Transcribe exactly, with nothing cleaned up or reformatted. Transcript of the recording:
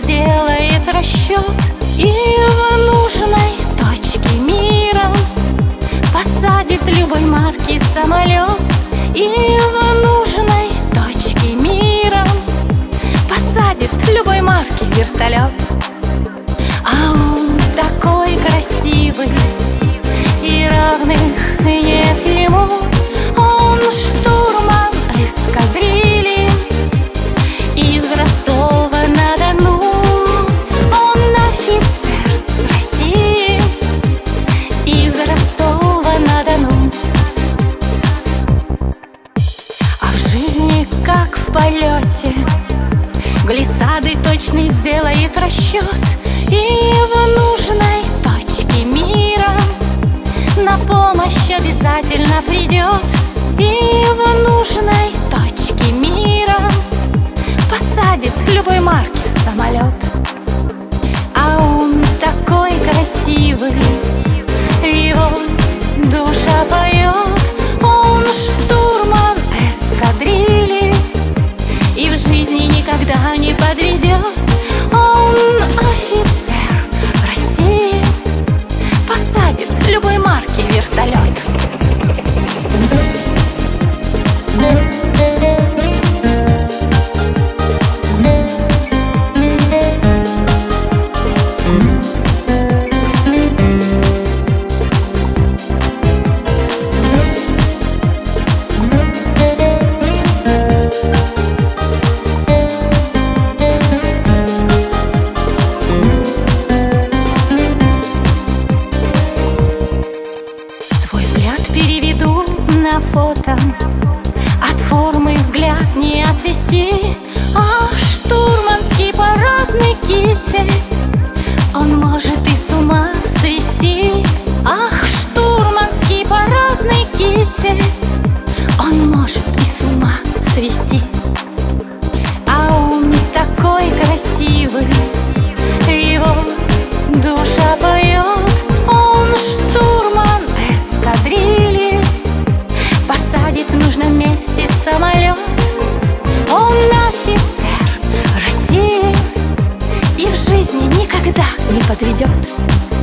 сделает расчет и в нужной точке мира посадит любой марки самолет. И в нужной точке мира посадит любой марки вертолет. А он такой красивый, и равных нет ему. Он штурман эскадрильи из Ростова-на-Дону. Он офицер России из Ростова-на-Дону. А в жизни, как в полете, глиссады точный сделает расчет и в нужной точке мира на помощь обязательно придет. И в нужной точке мира посадит любой марки самолет. А он такой красивый, его душа поет. Он штурман эскадрильи и в жизни никогда не подведет. Он офицер России, посадит любой марки вертолет. Переведу на фото, от формы взгляд не отвести. Ах, штурманский парадный китель, он может и с ума свести. Ах, штурманский парадный китель, он может и с ума свести. А он такой красивый, его душа поет. Он штурман эскадрильи, посадит в нужном месте самолет. Он офицер России и в жизни никогда не подведет.